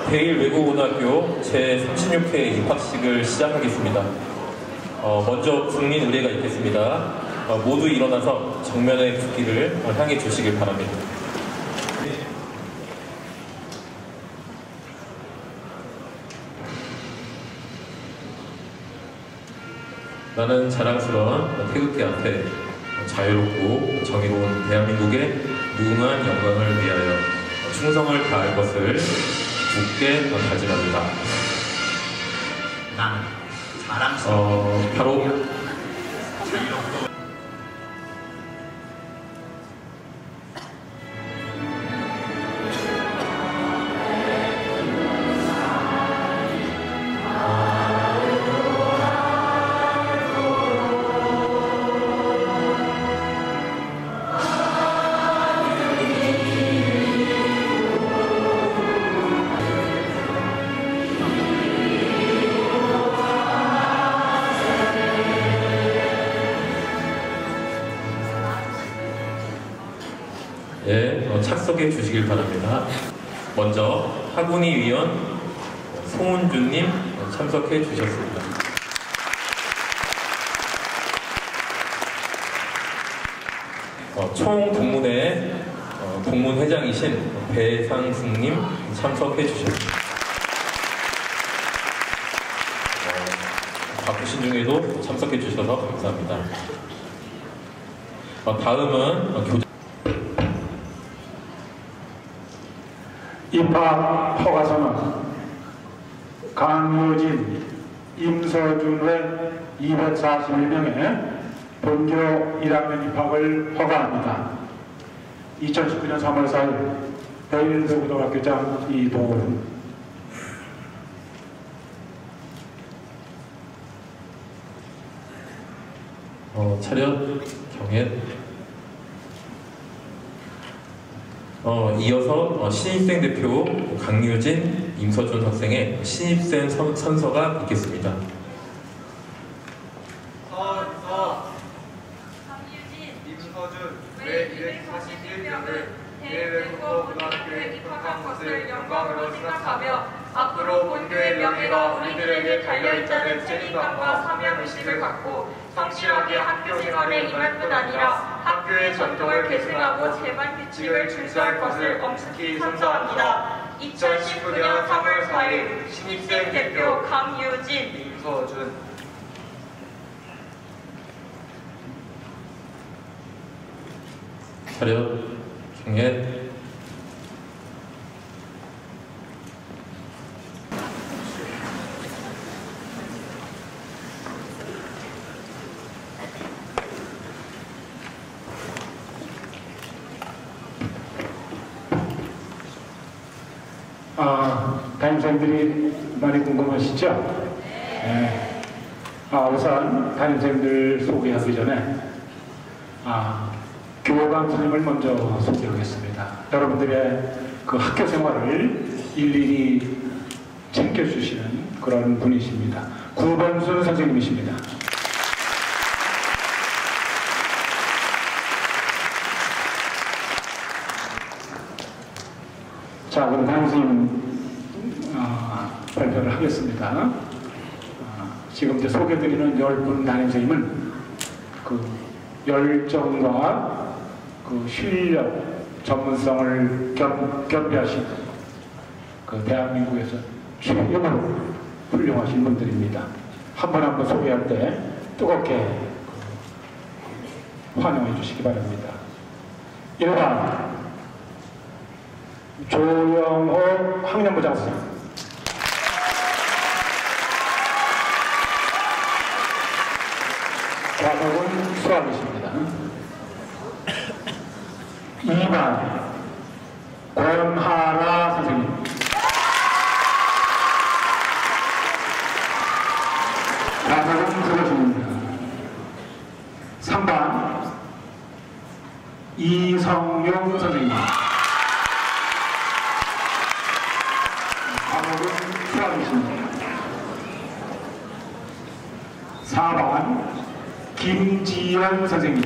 대일외국고등학교 제36회 입학식을 시작하겠습니다. 먼저 국민 의례가 있겠습니다. 모두 일어나서 정면의 국기를 향해 주시길 바랍니다. 나는 자랑스러운 태극기 앞에 자유롭고 정의로운 대한민국의 무궁한 영광을 위하여 충성을 다할 것을 굳게 다짐합니다. 나는 자랑스러운 바로 자유롭고 착석해 주시길 바랍니다. 먼저 학운위 위원 송은주님 참석해 주셨습니다. 총 동문회 동문회장이신 배상승님 참석해 주셨습니다. 바쁘신 중에도 참석해 주셔서 감사합니다. 다음은 입학 허가서는 강유진, 임서준 외 241명의 본교 1학년 입학을 허가합니다. 2019년 3월 4일 대일외국고등학교장 이도훈. 차렷 경례. 이어서 신입생 대표 강유진, 임서준 학생의 신입생 선서가 있겠습니다. 강유진, 임서준 외 241명은 대외국어고등학교에 입학한 것을 영광으로 생각하며 앞으로 본교의 명예가 우리들에게 달려있다는 책임감과 사명의식을 갖고 성실하게 학교 생활에 임할 뿐 아니라 학교의 전통을 계승하고 제반 규칙을 준수할 것을 엄숙히 선서합니다. 2019년 3월 4일 신입생 대표 강유진, 임서준. 차렷 경례. 담임선생님들이 많이 궁금하시죠? 네. 우선 담임선생님들 소개하기 전에 교감 선생님을 먼저 소개하겠습니다. 여러분들의 그 학교 생활을 일일이 챙겨주시는 그런 분이십니다. 구범순 선생님이십니다. 자, 그럼 담임선생님 발표를 하겠습니다. 지금 이제 소개드리는 10분 담임선생님은 그 열정과 그 실력, 전문성을 겸비하신 그 대한민국에서 최고로 훌륭하신 분들입니다. 한 번 한 번 소개할 때 뜨겁게 환영해 주시기 바랍니다. 1번 조영호 학년부 장수생. 과목은 수학이십니다. 2번 권하라 선생님. 과목은 수학입니다. 3번 이성용 선생님. 과목은 수학이십니다. 4번 김지연 선생님.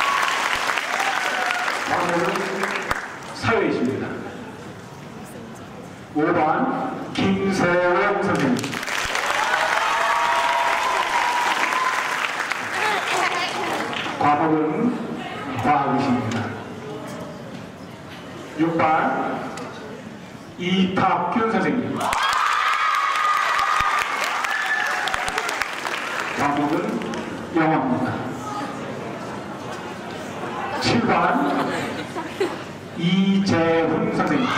과목은 사회이십니다. 5번 김세영 선생님. 과목은 과학이십니다. 6번 이탁균 선생님. 과목은 영어입니다. 7번 이재훈 선생님.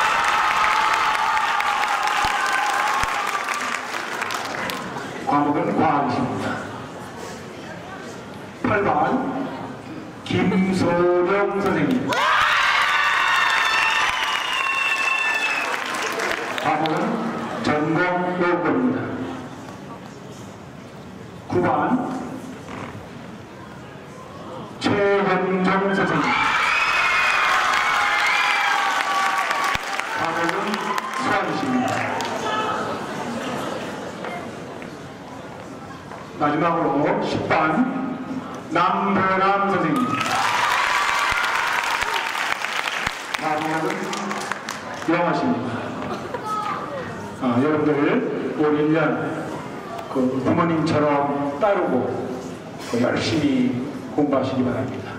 과목은 과학이십니다. 8번 김소령 선생님. 과목은 전공 요구입니다. 9번 최현정 선생님. 과목은 수학이십니다. 마지막으로 10번 남배람 선생님. 과목은 영어십니다. 여러분들 올 1년 그 부모님처럼 따르고 열심히 공부하시기 바랍니다.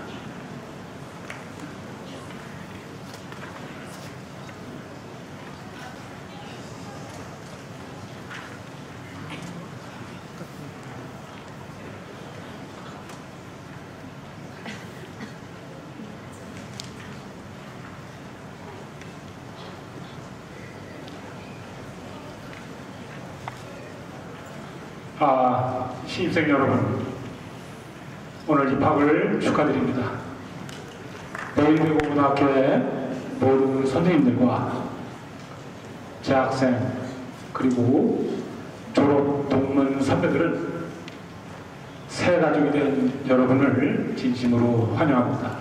신입생 여러분, 오늘 입학을 축하드립니다. 대일외고등학교의 모든 선생님들과 재학생 그리고 졸업 동문 선배들은 새 가족이 된 여러분을 진심으로 환영합니다.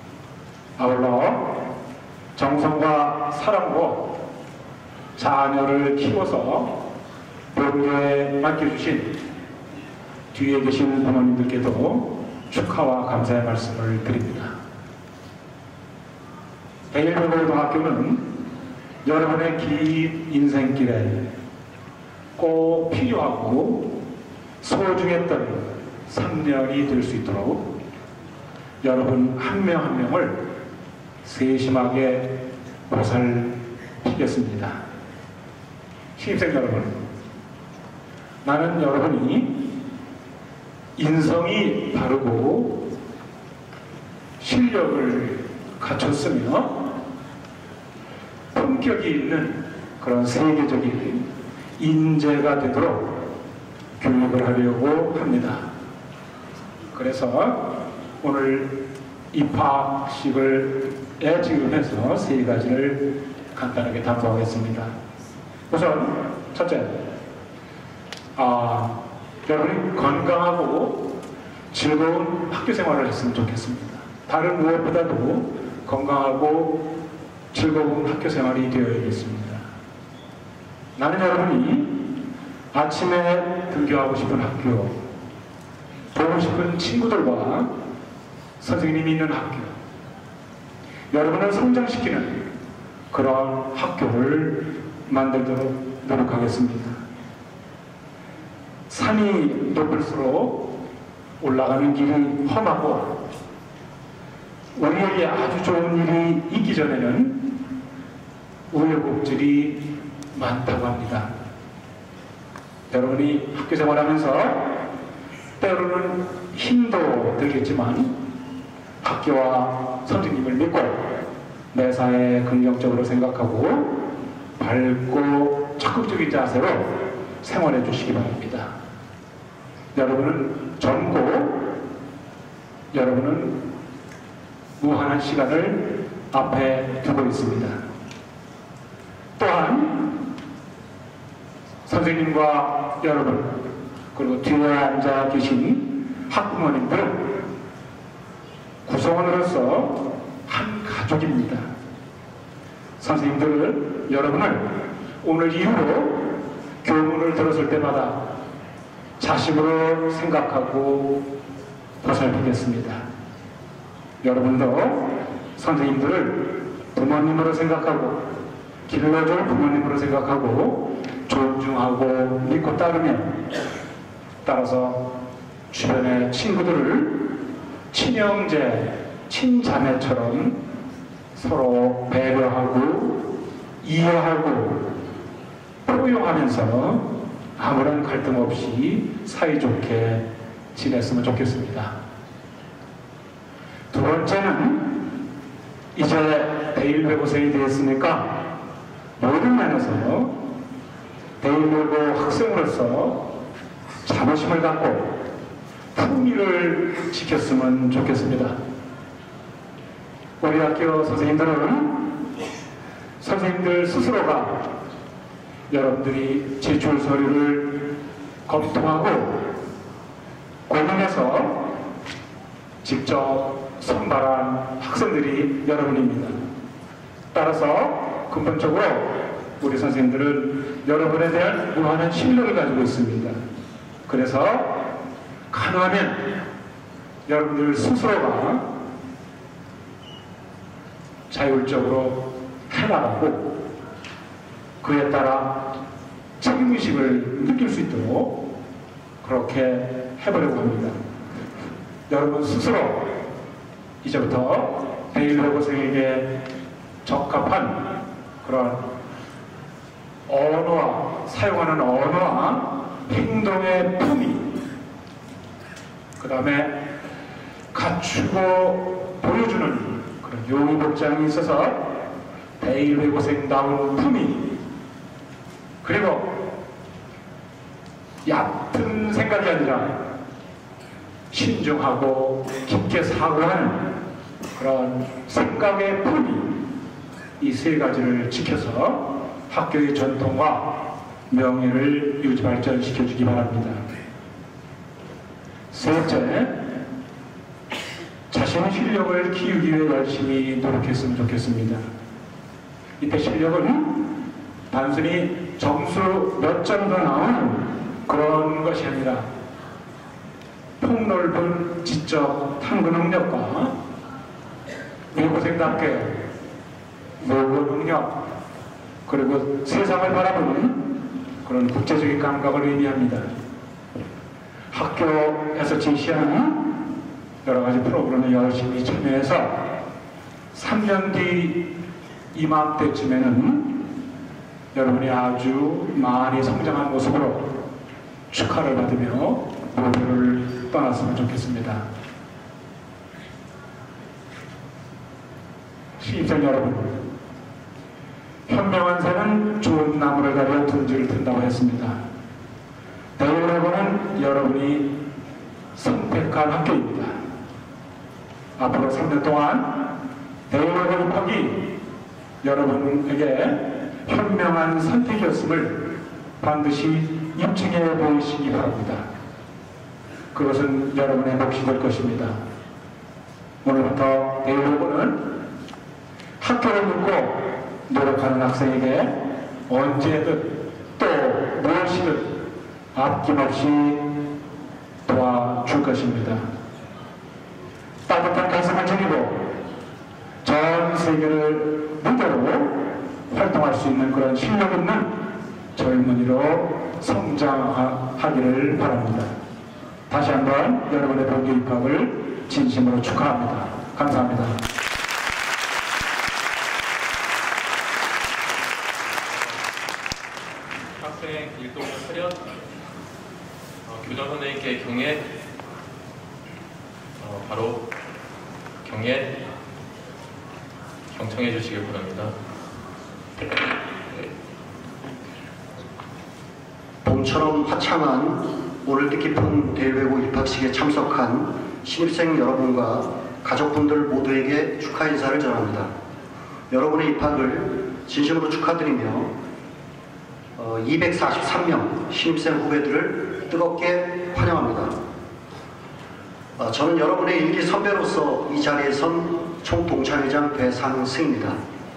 아울러 정성과 사랑으로 자녀를 키워서 본교에 맡겨주신 뒤에 계신 부모님들께도 축하와 감사의 말씀을 드립니다. 대일외고등학교는 여러분의 긴 인생길에 꼭 필요하고 소중했던 3년이 될 수 있도록 여러분 한 명 한 명을 세심하게 보살피겠습니다. 신입생 여러분, 나는 여러분이 인성이 바르고 실력을 갖췄으며 품격이 있는 그런 세계적인 인재가 되도록 교육을 하려고 합니다. 그래서 오늘 입학식을 지금해서 세 가지를 간단하게 담보하겠습니다. 우선 첫째, 여러분이 건강하고 즐거운 학교 생활을 했으면 좋겠습니다. 다른 무엇보다도 건강하고 즐거운 학교 생활이 되어야겠습니다. 나는 여러분이 아침에 등교하고 싶은 학교, 보고 싶은 친구들과 선생님이 있는 학교, 여러분을 성장시키는 그런 학교를 만들도록 노력하겠습니다. 산이 높을수록 올라가는 길이 험하고 우리에게 아주 좋은 일이 있기 전에는 우여곡절이 많다고 합니다. 여러분이 학교 생활하면서 때로는 힘도 들겠지만 학교와 선생님을 믿고 매사에 긍정적으로 생각하고 밝고 적극적인 자세로 생활해 주시기 바랍니다. 여러분은 젊고 여러분은 무한한 시간을 앞에 두고 있습니다. 또한 선생님과 여러분 그리고 뒤에 앉아 계신 학부모님들은 구성원으로서 한 가족입니다. 선생님들은 여러분을 오늘 이후로 교문을 들었을 때마다 자식으로 생각하고 보살피겠습니다. 여러분도 선생님들을 부모님으로 생각하고 길러줄 부모님으로 생각하고 존중하고 믿고 따라서 주변의 친구들을 친형제, 친자매처럼 서로 배려하고 이해하고 포용하면서 아무런 갈등 없이 사이좋게 지냈으면 좋겠습니다. 두 번째는 이제 대일외고생이 되었으니까 모든 면에서 대일외고 학생으로서 자부심을 갖고 품위를 지켰으면 좋겠습니다. 우리 학교 선생님들 스스로가 여러분들이 제출 서류를 검토하고 고민해서 직접 선발한 학생들이 여러분입니다. 따라서 근본적으로 우리 선생님들은 여러분에 대한 무한한 신뢰를 가지고 있습니다. 그래서 가능하면 여러분들 스스로가 자율적으로 해나가고 그에 따라 책임의식을 느낄 수 있도록 그렇게 해보려고 합니다. 여러분 스스로 이제부터 대일외고생에게 적합한 그런 언어와 사용하는 언어와 행동의 품위, 그 다음에 갖추고 보여주는 그런 요의복장이 있어서 대일외고생다운 품위, 그리고 얕은 생각이 아니라 신중하고 깊게 사고하는 그런 생각의 품위, 이 세 가지를 지켜서 학교의 전통과 명예를 유지 발전시켜 주기 바랍니다. 셋째, 자신의 실력을 키우기 위해 열심히 노력했으면 좋겠습니다. 이때 실력은 단순히 점수 몇 점 더 나오는 그런 것이 아니라 폭넓은 지적 탐구 능력과 외고생답게 모의 능력, 그리고 세상을 바라보는 그런 국제적인 감각을 의미합니다. 학교에서 제시하는 여러 가지 프로그램에 열심히 참여해서 3년 뒤 이맘때쯤에는 여러분이 아주 많이 성장한 모습으로 축하를 받으며 무대를 떠났으면 좋겠습니다. 신입생 여러분, 현명한 새는 좋은 나무를 가려 둥지를 튼다고 했습니다. 대일외고는 여러분이 선택한 학교입니다. 앞으로 3년 동안 대일외고 입학이 여러분에게 현명한 선택이었음을 반드시 입증해 보이시기 바랍니다. 그것은 여러분의 몫이 될 것입니다. 오늘부터 대일외고는 학교를 묻고 노력하는 학생에게 언제든 또 무엇이든 아낌없이 도와줄 것입니다. 따뜻한 가슴을 지니고 전 세계를 무대로 활동할 수 있는 그런 실력 있는 젊은이로 성장하기를 바랍니다. 다시 한번 여러분의 동기 입학을 진심으로 축하합니다. 감사합니다. 학생 일동 차렷, 교장 선생님께 경례, 바로 경례 경청해 주시길 바랍니다. 봄처럼 화창한 오늘 뜻깊은 대일외고 입학식에 참석한 신입생 여러분과 가족분들 모두에게 축하 인사를 전합니다. 여러분의 입학을 진심으로 축하드리며 243명 신입생 후배들을 뜨겁게 환영합니다. 저는 여러분의 일기 선배로서 이 자리에 선 총동창회장 배상승입니다.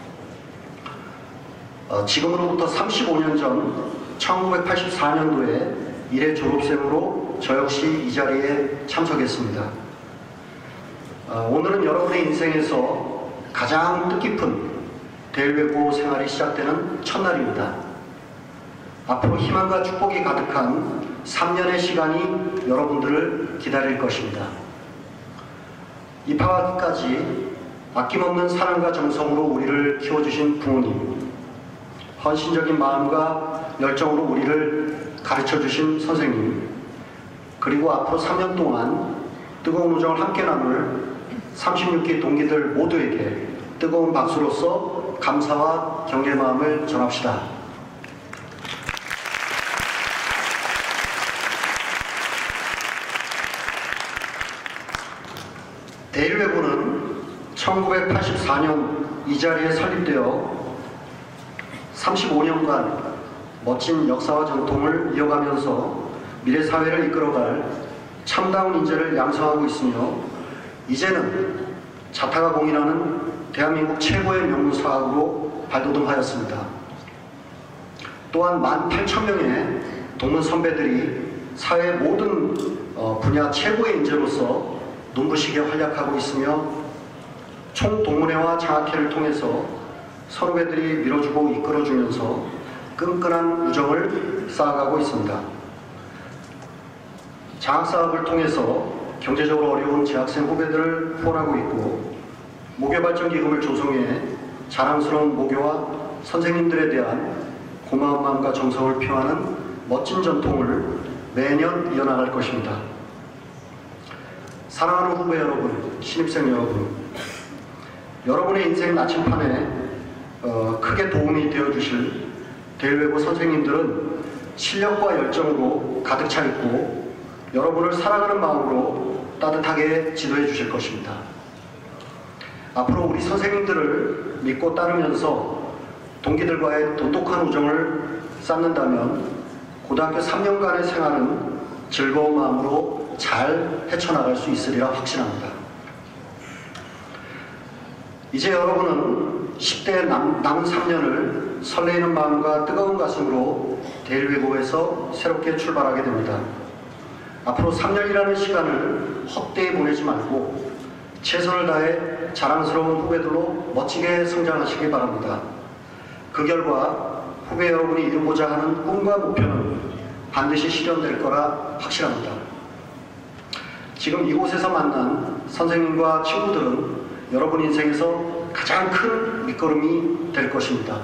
지금으로부터 35년 전 1984년도에 1회 졸업생으로 저 역시 이 자리에 참석했습니다. 오늘은 여러분의 인생에서 가장 뜻깊은 대일외고 생활이 시작되는 첫날입니다. 앞으로 희망과 축복이 가득한 3년의 시간이 여러분들을 기다릴 것입니다. 입학하기까지 아낌없는 사랑과 정성으로 우리를 키워주신 부모님, 헌신적인 마음과 열정으로 우리를 가르쳐주신 선생님, 그리고 앞으로 3년 동안 뜨거운 우정을 함께 나눌 36기 동기들 모두에게 뜨거운 박수로서 감사와 격려의 마음을 전합시다. 대일외고는 1984년 이 자리에 설립되어 35년간 멋진 역사와 전통을 이어가면서 미래 사회를 이끌어갈 참다운 인재를 양성하고 있으며 이제는 자타가 공인하는 대한민국 최고의 명문사학으로 발돋움하였습니다. 또한 18,000명의 동문 선배들이 사회 모든 분야 최고의 인재로서 눈부시게 활약하고 있으며 총동문회와 장학회를 통해서 선후배들이 밀어주고 이끌어주면서 끈끈한 우정을 쌓아가고 있습니다. 장학사업을 통해서 경제적으로 어려운 재학생 후배들을 후원하고 있고 모교발전기금을 조성해 자랑스러운 모교와 선생님들에 대한 고마운 마음과 정성을 표하는 멋진 전통을 매년 이어나갈 것입니다. 사랑하는 후배 여러분, 신입생 여러분, 여러분의 인생 나침판에 크게 도움이 되어주실 대일외고 선생님들은 실력과 열정으로 가득 차 있고 여러분을 사랑하는 마음으로 따뜻하게 지도해 주실 것입니다. 앞으로 우리 선생님들을 믿고 따르면서 동기들과의 돈독한 우정을 쌓는다면 고등학교 3년간의 생활은 즐거운 마음으로 잘 헤쳐나갈 수 있으리라 확신합니다. 이제 여러분은 10대의 남은 3년을 설레이는 마음과 뜨거운 가슴으로 대일외고에서 새롭게 출발하게 됩니다. 앞으로 3년이라는 시간을 헛되이 보내지 말고 최선을 다해 자랑스러운 후배들로 멋지게 성장하시기 바랍니다. 그 결과 후배 여러분이 이루고자 하는 꿈과 목표는 반드시 실현될 거라 확실합니다. 지금 이곳에서 만난 선생님과 친구들은 여러분 인생에서 가장 큰 밑거름이 될 것입니다.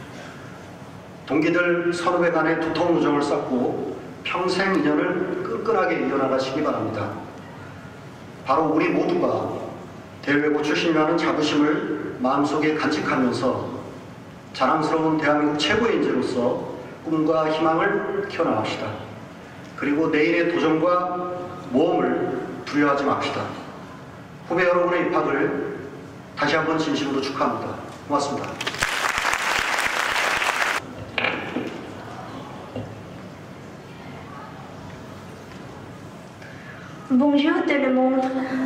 동기들 선후배 간의 두터운 우정을 쌓고 평생 인연을 끈끈하게 이어나가시기 바랍니다. 바로 우리 모두가 대일외고 출신이라는 자부심을 마음속에 간직하면서 자랑스러운 대한민국 최고의 인재로서 꿈과 희망을 키워나갑시다. 그리고 내일의 도전과 모험을 두려워하지 맙시다. 후배 여러분의 입학을 다시 한번 진심으로 축하합니다. 고맙습니다. Bonjour tout le monde.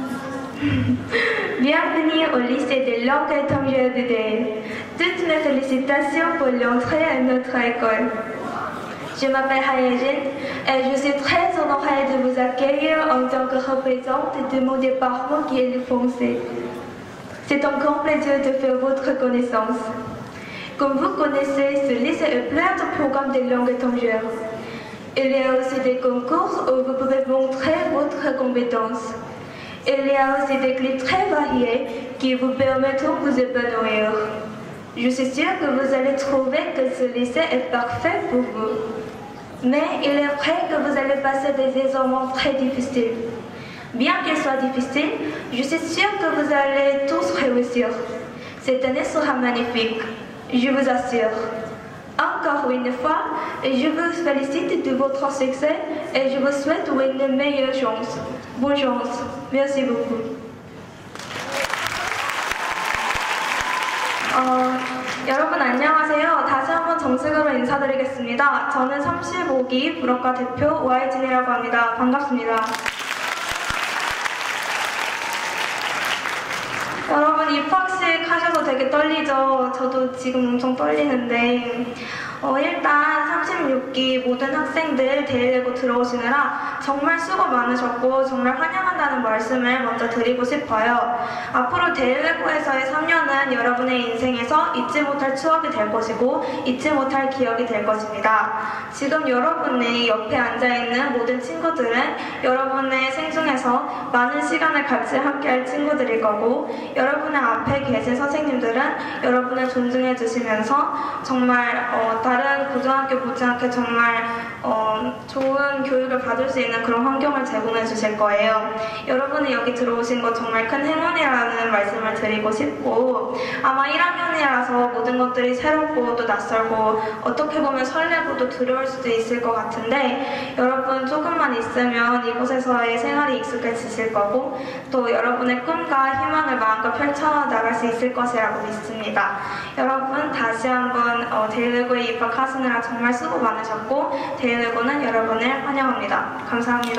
Bienvenue au lycée des langues étrangères de Dale. Toutes mes félicitations pour l'entrée à notre école. Je m'appelle Hayajin et je suis très honorée de vous accueillir en tant que représentante de mon département qui est le français. C'est un grand plaisir de faire votre connaissance. Comme vous connaissez, ce lycée est plein de programmes de langues étrangères. Il y a aussi des concours où vous pouvez montrer votre compétence. Il y a aussi des clips très variés qui vous permettront de vous épanouir. Je suis sûre que vous allez trouver que ce lycée est parfait pour vous. Mais il est vrai que vous allez passer des examens très difficiles. Bien qu'ils soient difficiles, je suis sûre que vous allez tous réussir. Cette année sera magnifique, je vous assure. Encore une fois, je vous félicite de votre succès et je vous souhaite une meilleure chance. Bonne chance. Merci beaucoup. 여러분 안녕하세요. 다시 한번 정식으로 인사드리겠습니다. 저는 35기 불어과 대표 오하이진이라고 합니다. 반갑습니다. 여러분 입학식 하셔서 되게 떨리죠? 저도 지금 엄청 떨리는데 일단 36기 모든 학생들 대일레고 들어오시느라 정말 수고 많으셨고 정말 환영한다는 말씀을 먼저 드리고 싶어요. 앞으로 대일레고에서의 3년은 여러분의 인생에서 잊지 못할 추억이 될 것이고 잊지 못할 기억이 될 것입니다. 지금 여러분의 옆에 앉아있는 모든 친구들은 여러분의 생중에서 많은 시간을 같이 함께할 친구들일 거고, 여러분의 앞에 계신 선생님들은 여러분을 존중해 주시면서 정말 다른 고등학교 못지않게 정말 좋은 교육을 받을 수 있는 그런 환경을 제공해 주실 거예요. 여러분이 여기 들어오신 것 정말 큰 행운이라는 말씀을 드리고 싶고, 아마 1학년이라서 모든 것들이 새롭고 또 낯설고 어떻게 보면 설레고 또 두려울 수도 있을 것 같은데, 여러분 조금만 있으면 이곳에서의 생활이 익숙해지실 거고 또 여러분의 꿈과 희망을 마음껏 펼쳐나갈 수 있을 것이라고 믿습니다. 여러분 다시 한번 대일레고에 입학하시느라 정말 수고 많으셨고 대일레고는 여러분을 환영합니다. 감사합니다.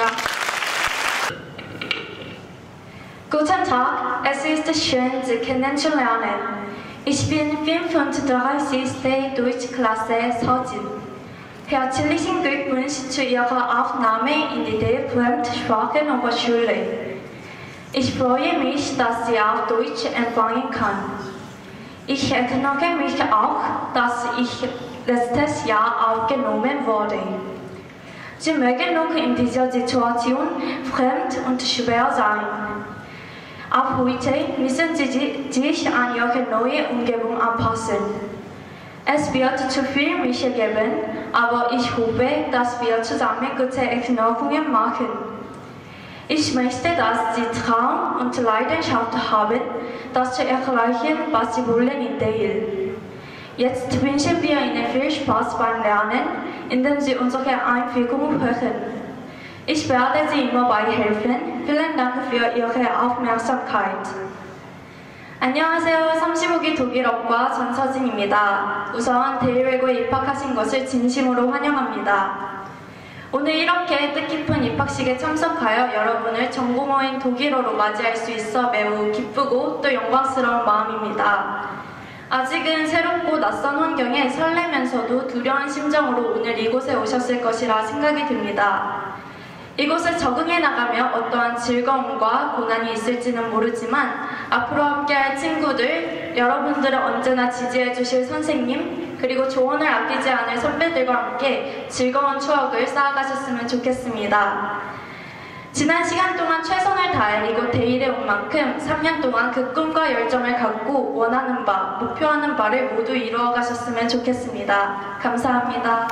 Guten Tag, es ist schön, Sie kennenzulernen. Ich bin 35. Deutschklasse Sojin. Herzlichen Glückwunsch zu Ihrer Aufnahme in die Fremdsprachenoberschule. Ich freue mich, dass Sie auch Deutsch empfangen kann. Ich erinnere mich auch, dass ich letztes Jahr aufgenommen wurde. Sie mögen noch in dieser Situation fremd und schwer sein. Ab heute müssen Sie sich an Ihre neue Umgebung anpassen. Es wird zu viel Mische geben, aber ich hoffe, dass wir zusammen gute Erinnerungen machen. Ich möchte, dass Sie Traum und Leidenschaft haben, das zu erreichen, was Sie wollen in Dale. Jetzt wünschen wir Ihnen viel Spaß beim Lernen, indem Sie unsere Einführung hören. Ich werde Sie immer bei helfen. Vielen Dank für Ihre Aufmerksamkeit. 안녕하세요. 35기 독일어과 전서진입니다. 우선 대일외고에 입학하신 것을 진심으로 환영합니다. 오늘 이렇게 뜻깊은 입학식에 참석하여 여러분을 전공어인 독일어로 맞이할 수 있어 매우 기쁘고 또 영광스러운 마음입니다. 아직은 새롭고 낯선 환경에 설레면서도 두려운 심정으로 오늘 이곳에 오셨을 것이라 생각이 듭니다. 이곳에 적응해 나가며 어떠한 즐거움과 고난이 있을지는 모르지만 앞으로 함께할 친구들, 여러분들을 언제나 지지해 주실 선생님, 그리고 조언을 아끼지 않을 선배들과 함께 즐거운 추억을 쌓아가셨으면 좋겠습니다. 지난 시간 동안 최선을 다해 이곳 대일에 온 만큼 3년 동안 그 꿈과 열정을 갖고 원하는 바, 목표하는 바를 모두 이루어 가셨으면 좋겠습니다. 감사합니다.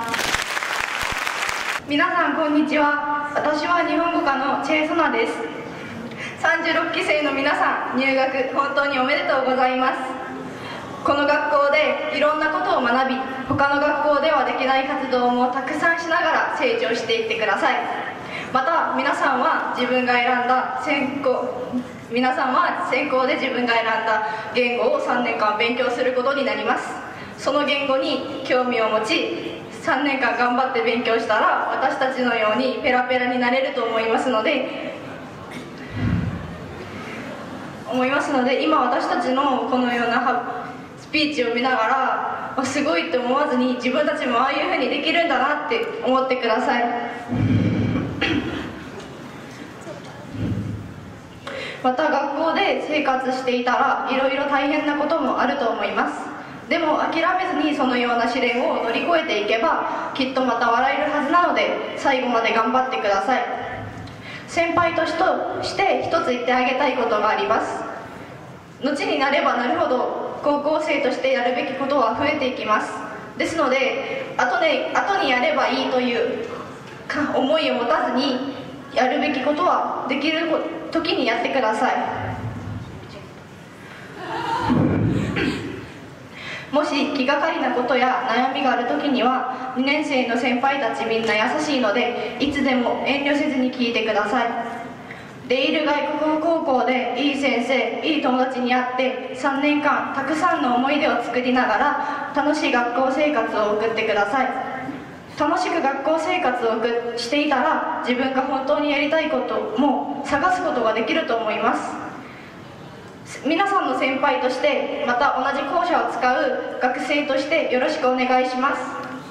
皆さんこんにちは。私は日本語科のチェ・ソナです。36期生の皆さん、入学本当におめでとうございます。この学校でいろんなことを学び、他の学校ではできない活動もたくさんしながら成長していってください。また皆さんは自分が選んだ専攻で自分が選んだ言語を3年間勉強することになります。その言語に興味を持ち、3年間頑張って勉強したら私たちのようにペラペラになれると思いますので今私たちのこのようなスピーチを見ながらすごいって思わずに自分たちもああいうふうにできるんだなって思ってください。また学校で生活していたらいろいろ大変なこともあると思います。でも諦めずにそのような試練を乗り越えていけばきっとまた笑えるはずなので最後まで頑張ってください。先輩として一つ言ってあげたいことがあります。後になればなるほど高校生としてやるべきことは増えていきます。ですので後にやればいいという思いを持たずにやるべきことはできる時にやってください。もし気がかりなことや悩みがあるときには2年生の先輩たちみんな優しいのでいつでも遠慮せずに聞いてください。デイル外国語高校でいい先生、いい友達に会って3年間たくさんの思い出を作りながら楽しい学校生活を送ってください。楽しく学校生活をしていたら自分が本当にやりたいことも探すことができると思います。皆さんの先輩としてまた同じ校舎を使う学生としてよろしくお願いします。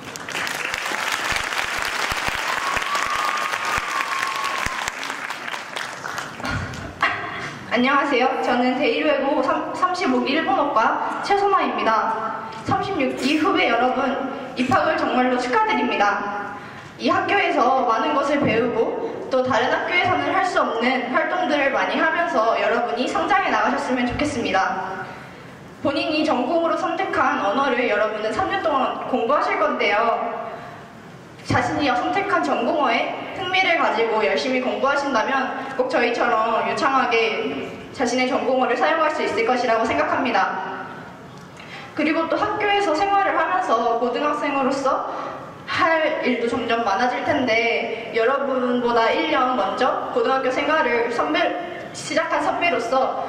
안녕하세요. 저는 대일외고 35기 일본어과 최선아입니다. 36기 후배 여러분, 입학을 정말로 축하드립니다. 이 학교에서 많은 것을 배우고 또 다른 학교에서는 할 수 없는 활동들을 많이 하면서 여러분이 성장해 나가셨으면 좋겠습니다. 본인이 전공으로 선택한 언어를 여러분은 3년 동안 공부하실 건데요. 자신이 선택한 전공어에 흥미를 가지고 열심히 공부하신다면 꼭 저희처럼 유창하게 자신의 전공어를 사용할 수 있을 것이라고 생각합니다. 그리고 또 학교에서 생활을 하면서 고등학생으로서 할 일도 점점 많아질 텐데 여러분보다 1년 먼저 고등학교 생활을 시작한 선배로서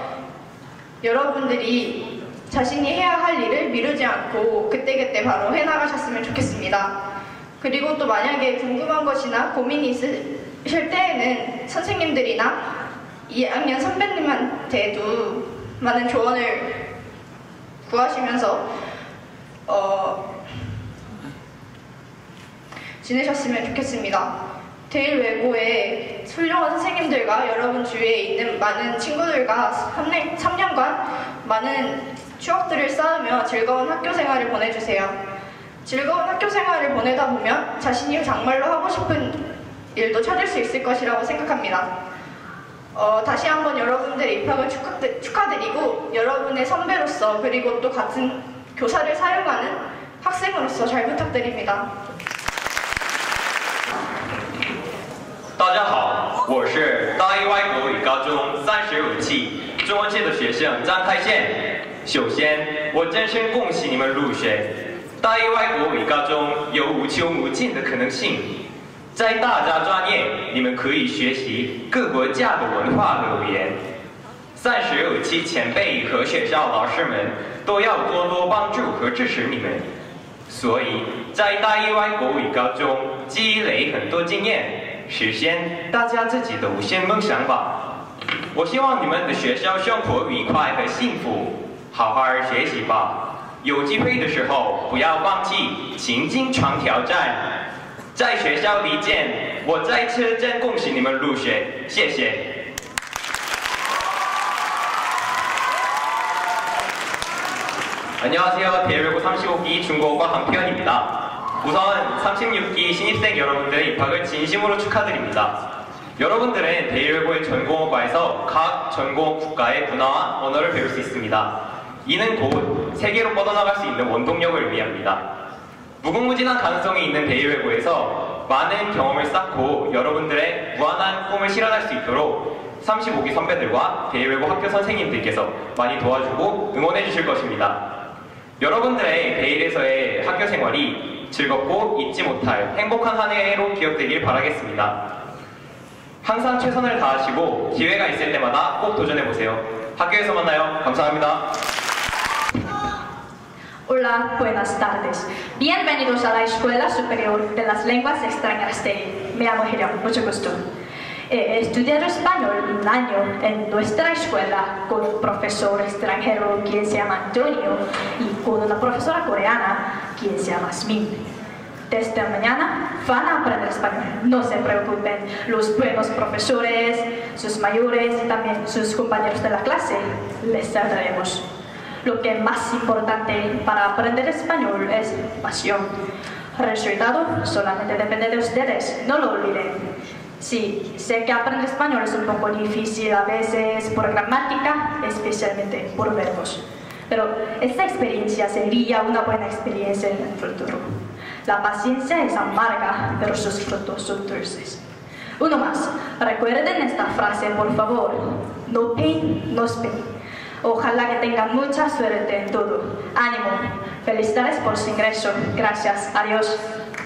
여러분들이 자신이 해야 할 일을 미루지 않고 그때그때 바로 해나가셨으면 좋겠습니다. 그리고 또 만약에 궁금한 것이나 고민이 있으실 때에는 선생님들이나 2학년 선배님한테도 많은 조언을 구하시면서 지내셨으면 좋겠습니다. 대일외고의 훌륭한 선생님들과 여러분 주위에 있는 많은 친구들과 3년간 많은 추억들을 쌓으며 즐거운 학교 생활을 보내주세요. 즐거운 학교 생활을 보내다 보면 자신이 정말로 하고 싶은 일도 찾을 수 있을 것이라고 생각합니다. 다시 한번 여러분들의 입학을 축하드리고 여러분의 선배로서 그리고 또 같은 교사를 사용하는 학생으로서 잘 부탁드립니다. 大家好，我是大一外国语高中35期中文系的学生张泰宪。首先，我真心恭喜你们入学。大一外国语高中有无穷无尽的可能性，在大家专业，你们可以学习各国家的文化和语言。35期前辈和学校老师们都要多多帮助和支持你们。所以在大一外国语高中积累很多经验，实现大家自己的无限梦想吧。我希望你们的学校生活愉快和幸福，好好学习吧。有机会的时候不要放弃，请经常挑战。在学校里见，我再次真恭喜你们入学，谢谢。 안녕하세요. 대일외고 35기 중국어과 강태현입니다. 우선 36기 신입생 여러분들의 입학을 진심으로 축하드립니다. 여러분들은 대일외고의 전공어과에서 각 전공어 국가의 문화와 언어를 배울 수 있습니다. 이는 곧 세계로 뻗어나갈 수 있는 원동력을 의미합니다. 무궁무진한 가능성이 있는 대일외고에서 많은 경험을 쌓고 여러분들의 무한한 꿈을 실현할 수 있도록 35기 선배들과 대일외고 학교 선생님들께서 많이 도와주고 응원해 주실 것입니다. 여러분들의 대일에서의 학교 생활이 즐겁고 잊지 못할 행복한 한 해로 기억되길 바라겠습니다. 항상 최선을 다하시고 기회가 있을 때마다 꼭 도전해보세요. 학교에서 만나요. 감사합니다. Hola, buenas tardes. Bienvenidos a la Escuela Superior de las Lenguas Extranjeras de... Me llamo Hiriam, mucho gusto. He estudiado español un año en nuestra escuela con un profesor extranjero quien se llama Antonio y con una profesora coreana quien se llama Smin. Desde mañana van a aprender español, no se preocupen. Los buenos profesores, sus mayores y también sus compañeros de la clase les ayudaremos. Lo que es más importante para aprender español es pasión. El resultado solamente depende de ustedes, no lo olviden. Sí, sé que aprender español es un poco difícil a veces por gramática, especialmente por verbos. Pero esta experiencia sería una buena experiencia en el futuro. La paciencia es amarga, pero sus frutos son dulces. Uno más, recuerden esta frase por favor. No pain, no pain. Ojalá que tengan mucha suerte en todo. ¡Ánimo! Felicidades por su ingreso. Gracias. Adiós.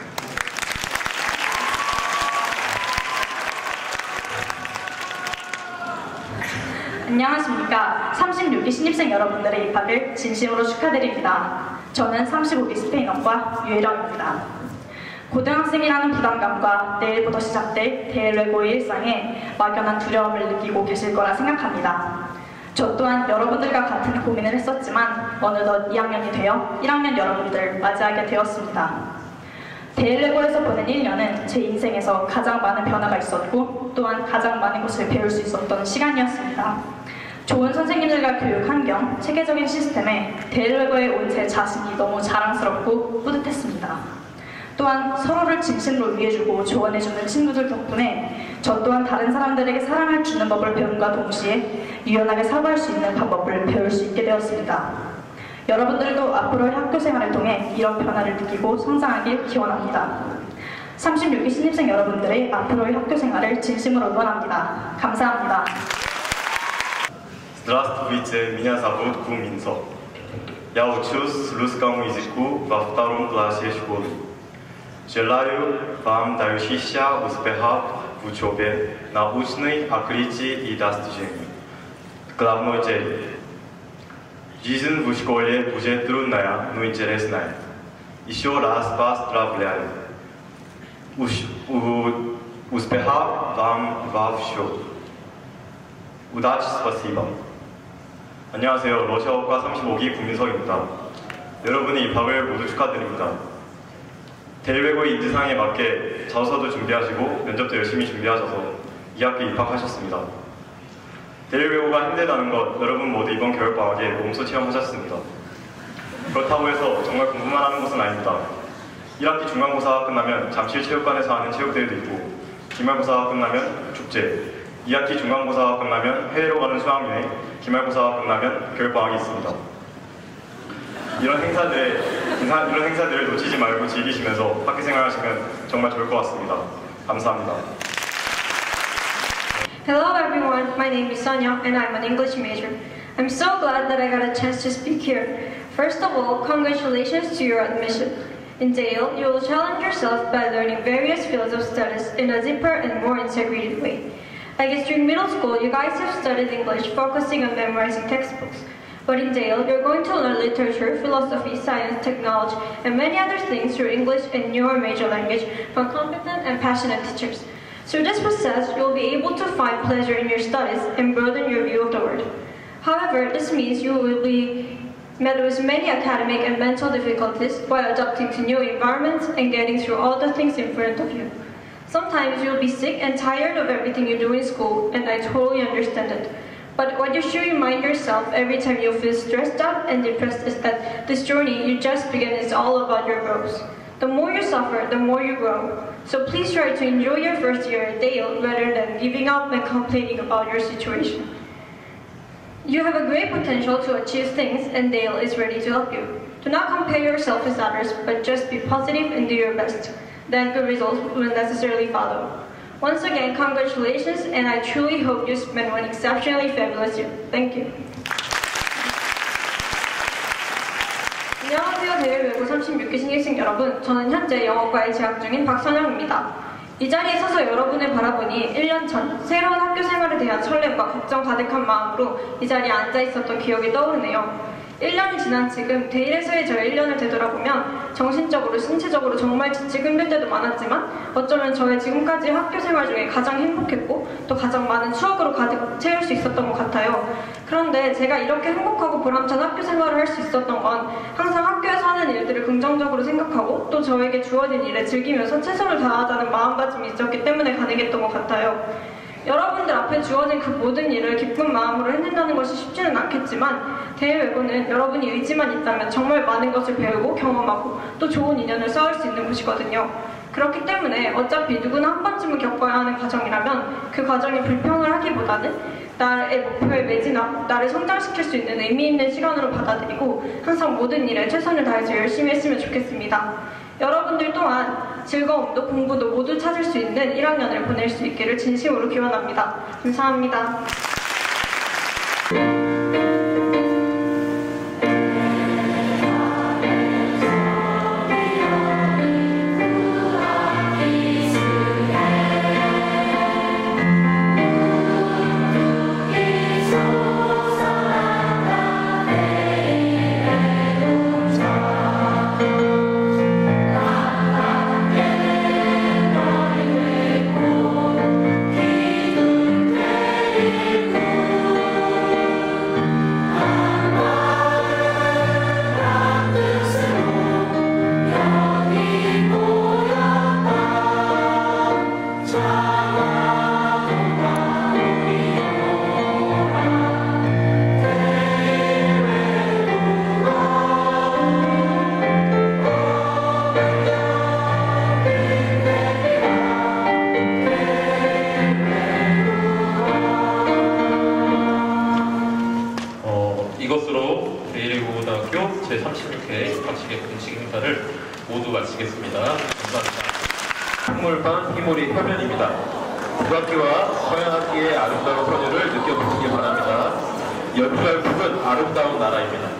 안녕하십니까. 36기 신입생 여러분들의 입학을 진심으로 축하드립니다. 저는 35기 스페인어과 유혜령입니다. 고등학생이라는 부담감과 내일부터 시작될 대일외고의 일상에 막연한 두려움을 느끼고 계실 거라 생각합니다. 저 또한 여러분들과 같은 고민을 했었지만 어느덧 2학년이 되어 1학년 여러분들 맞이하게 되었습니다. 대일외고에서 보낸 1년은 제 인생에서 가장 많은 변화가 있었고 또한 가장 많은 것을 배울 수 있었던 시간이었습니다. 좋은 선생님들과 교육 환경, 체계적인 시스템에 데일외고에 온 제 자신이 너무 자랑스럽고 뿌듯했습니다. 또한 서로를 진심으로 위해주고 조언해주는 친구들 덕분에 저 또한 다른 사람들에게 사랑을 주는 법을 배움과 동시에 유연하게 사고할 수 있는 방법을 배울 수 있게 되었습니다. 여러분들도 앞으로의 학교 생활을 통해 이런 변화를 느끼고 성장하길 기원합니다. 36기 신입생 여러분들의 앞으로의 학교 생활을 진심으로 응원합니다. 감사합니다. Здравствуйте, меня зовут Ку Минсо. Я учусь в русском языку во втором классе школы. Желаю вам дальнейших успехов в учебе, научных открытий и достижений. Главной цель. Жизнь в школе будет трудная, но интересная. Еще раз поздравляю. Успехов вам во всем. удачи, спасибо. 안녕하세요. 러시아어과 35기 구민석입니다. 여러분의 입학을 모두 축하드립니다. 대외고의 인지상에 맞게 자소서도 준비하시고 면접도 열심히 준비하셔서 2학기 입학하셨습니다. 대외고가 힘들다는 것 여러분 모두 이번 겨울방학에 몸소 체험하셨습니다. 그렇다고 해서 정말 공부만 하는 것은 아닙니다. 1학기 중간고사가 끝나면 잠실체육관에서 하는 체육대회도 있고 기말고사가 끝나면 축제, 2학기 중간고사가 끝나면 해외로 가는 수학여행, 기말고사가 끝나면 겨울방학이 있습니다. 이런 행사들을 놓치지 말고 즐기시면서 학기생활 하시면 정말 좋을 것 같습니다. 감사합니다. Hello everyone, my name is Sonia and I'm an English major. I'm so glad that I got a chance to speak here. First of all, congratulations to your admission. In Dale, you will challenge yourself by learning various fields of studies in a deeper and more integrated way. I guess during middle school, you guys have studied English, focusing on memorizing textbooks. But in Dale, you're going to learn literature, philosophy, science, technology, and many other things through English and your major language from competent and passionate teachers. Through this process, you'll be able to find pleasure in your studies and broaden your view of the world. However, this means you will be met with many academic and mental difficulties while adapting to new environments and getting through all the things in front of you. Sometimes you'll be sick and tired of everything you do in school, and I totally understand it. But what you should remind yourself every time you feel stressed out and depressed is that this journey you just began is all about your growth. The more you suffer, the more you grow. So please try to enjoy your first year at Dale rather than giving up and complaining about your situation. You have a great potential to achieve things, and Dale is ready to help you. Do not compare yourself with others, but just be positive and do your best. Then good results will necessarily follow. Once again, congratulations, and I truly hope you spend one exceptionally fabulous year. Thank you. 안녕하세요. 대외외고 36기 신입생 여러분. 저는 현재 영어과에 재학 중인 박선영입니다. 이 자리에 서서 여러분을 바라보니 1년 전 새로운 학교 생활에 대한 설렘과 걱정 가득한 마음으로 이 자리에 앉아 있었던 기억이 떠오르네요. 1년이 지난 지금 데일에서의 저의 1년을 되돌아보면 정신적으로, 신체적으로 정말 지치고 힘들 때도 많았지만 어쩌면 저의 지금까지 학교 생활 중에 가장 행복했고 또 가장 많은 추억으로 가득 채울 수 있었던 것 같아요. 그런데 제가 이렇게 행복하고 보람찬 학교 생활을 할 수 있었던 건 항상 학교에서 하는 일들을 긍정적으로 생각하고 또 저에게 주어진 일에 즐기면서 최선을 다하자는 마음가짐이 있었기 때문에 가능했던 것 같아요. 여러분들 앞에 주어진 그 모든 일을 기쁜 마음으로 해낸다는 것이 쉽지는 않겠지만 대외외고는 여러분이 의지만 있다면 정말 많은 것을 배우고 경험하고 또 좋은 인연을 쌓을 수 있는 곳이거든요. 그렇기 때문에 어차피 누구나 한 번쯤은 겪어야 하는 과정이라면 그 과정이 불평을 하기보다는 나의 목표에 매진하고 나를 성장시킬 수 있는 의미 있는 시간으로 받아들이고 항상 모든 일에 최선을 다해서 열심히 했으면 좋겠습니다. 여러분들 또한 즐거움도 공부도 모두 찾을 수 있는 1학년을 보낼 수 있기를 진심으로 기원합니다. 감사합니다. Thank you. 모두 마치겠습니다. 감사합니다. 풍물반 피몰이 해변입니다. 북악기와 서양악기의 아름다운 선율을 느껴보시기 바랍니다. 연주할 곡은 아름다운 나라입니다.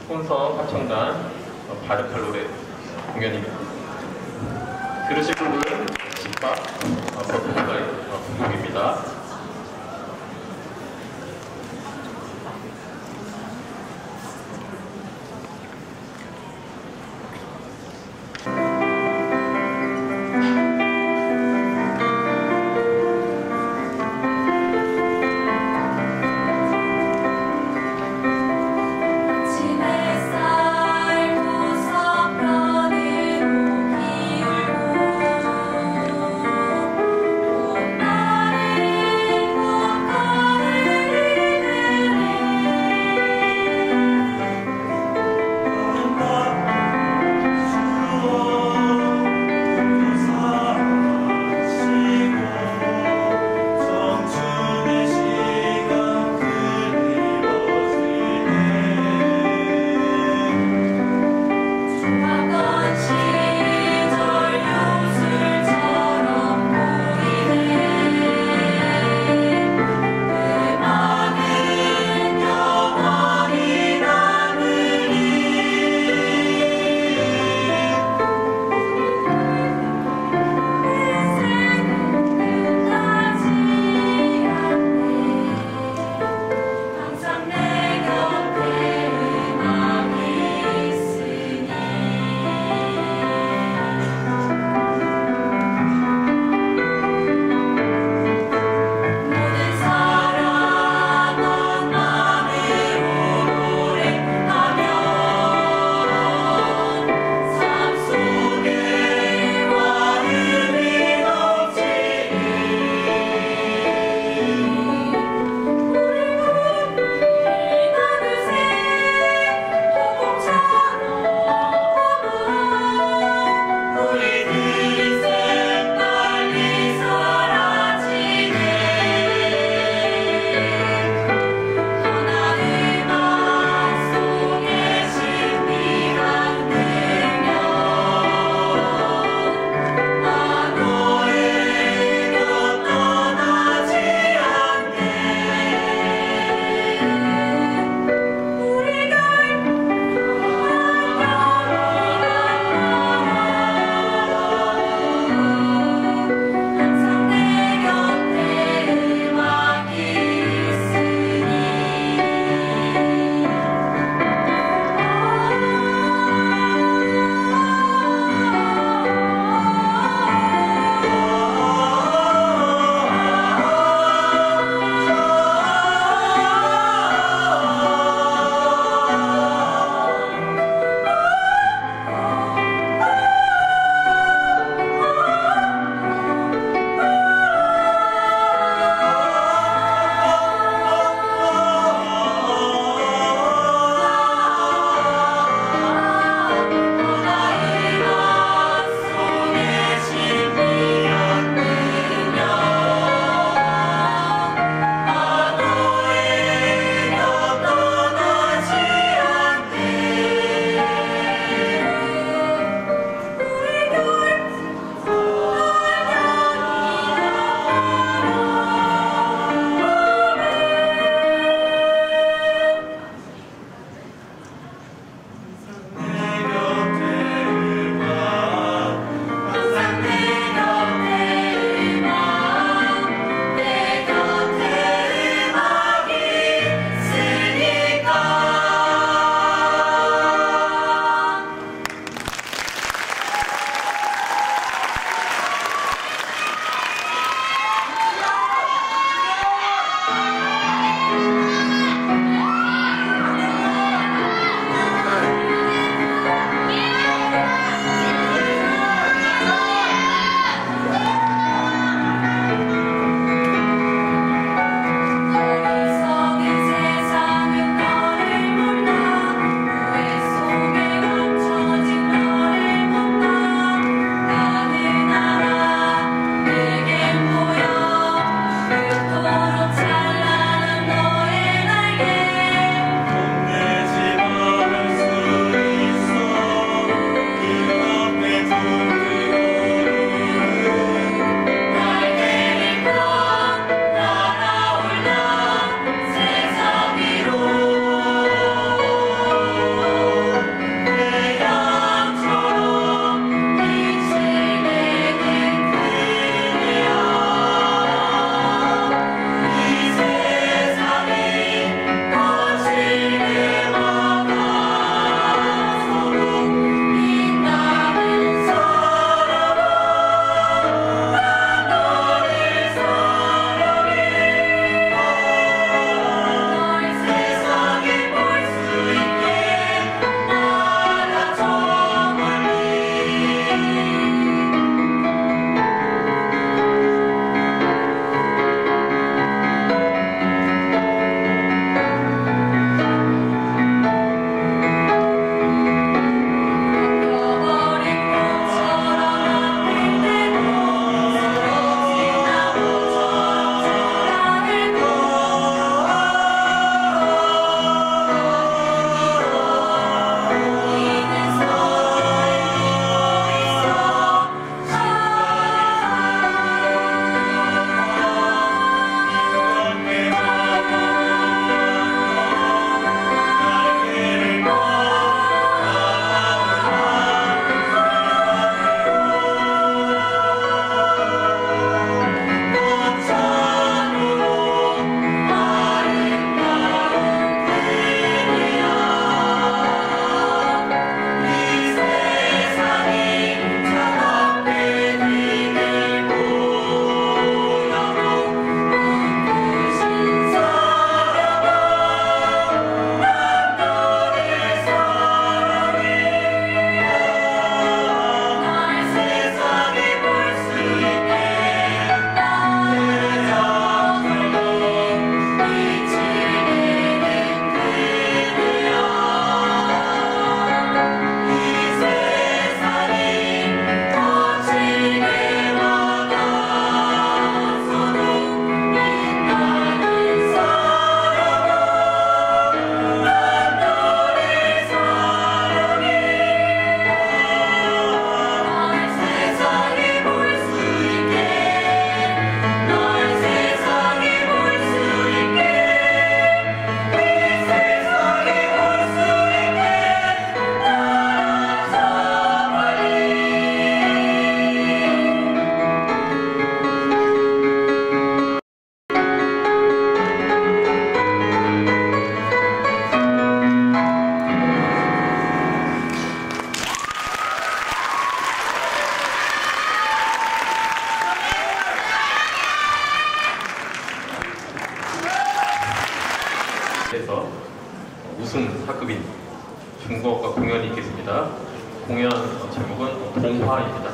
혼성 합창단 바르칼 노래 공연입니다. 들으실 곡은 집밥 버터플라이 곡입니다. 나를 우승 사급인 중국어과 공연이 있겠습니다. 공연 제목은 동화입니다.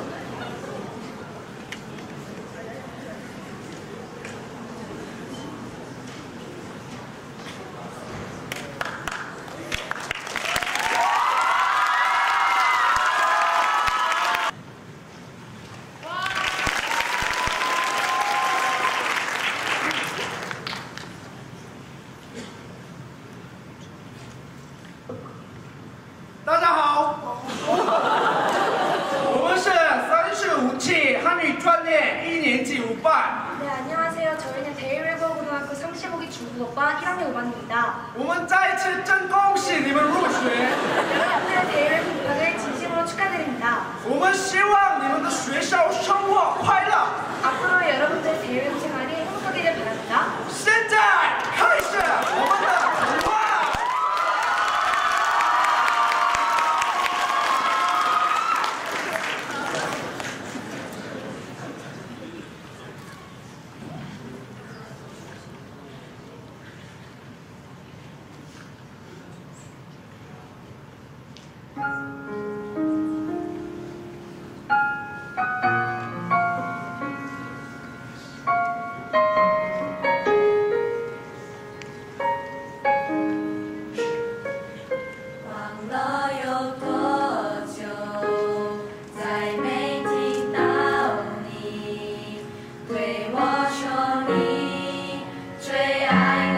네, 안녕하세요. 저희는 대일외국어고등학교 35기 중국어과 1학년 5반입니다. 我们再次真恭喜你们入学 여러분들의 대일외국 입학을 진심으로 축하드립니다. 我们希望你们的学校生活快乐 앞으로 여러분들의 대일외국 생활이 행복하기를 바랍니다. 现在开始我们的童话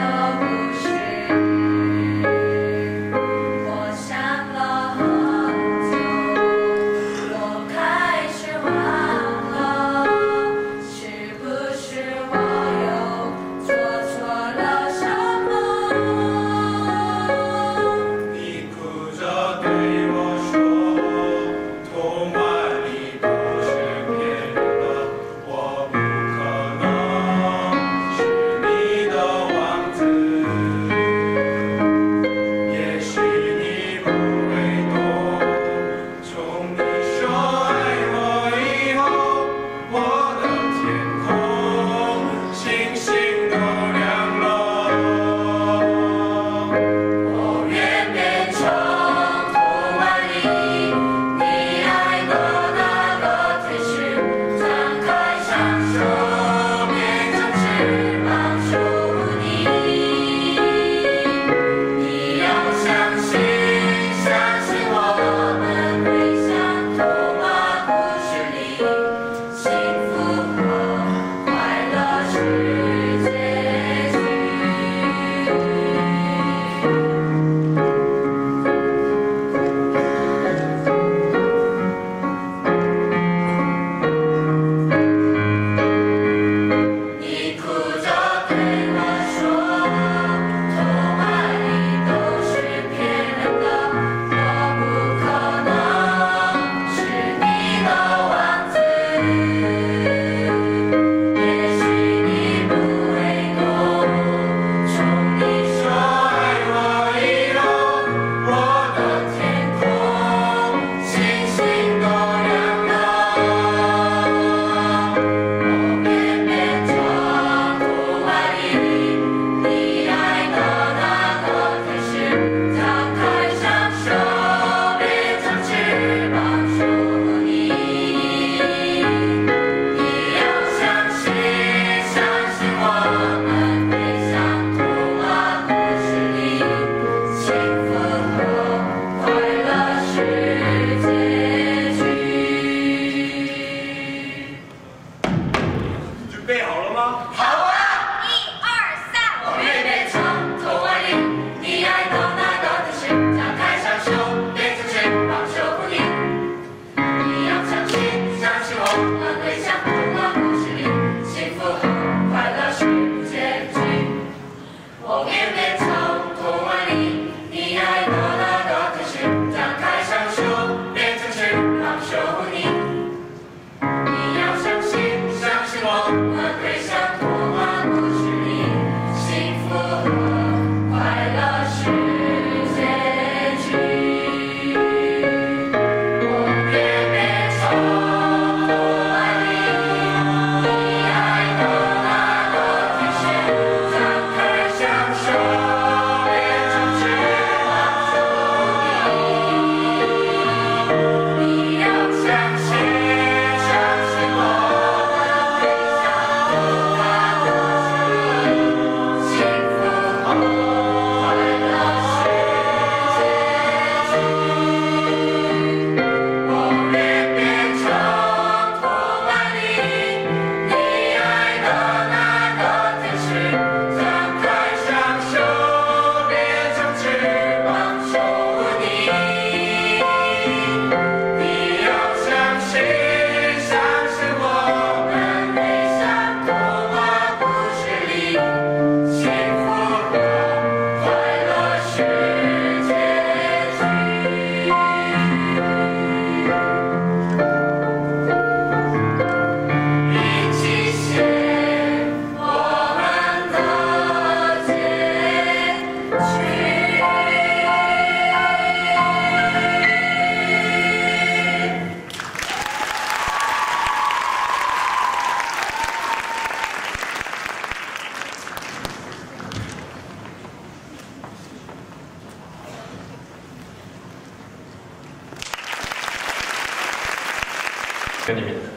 我想了很 편입니다.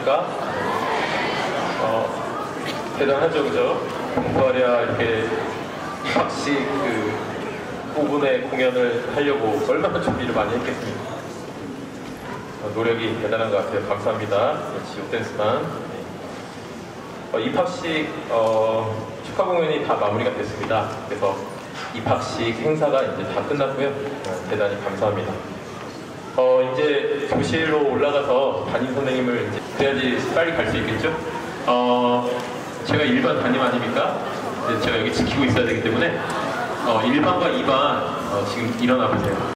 대단합니까? 대단하죠, 그죠? 공부하랴 이렇게 입학식 그 5분의 공연을 하려고 얼마나 준비를 많이 했겠습니까? 노력이 대단한 것 같아요. 감사합니다. 지옥 댄스단. 입학식 축하 공연이 다 마무리가 됐습니다. 그래서 입학식 행사가 이제 다 끝났고요. 대단히 감사합니다. 이제 교실로 올라가서 담임 선생님을 이제 그래야지 빨리 갈 수 있겠죠? 제가 1반 담임 아닙니까? 제가 여기 지키고 있어야 되기 때문에 1반과 2반 지금 일어나 보세요.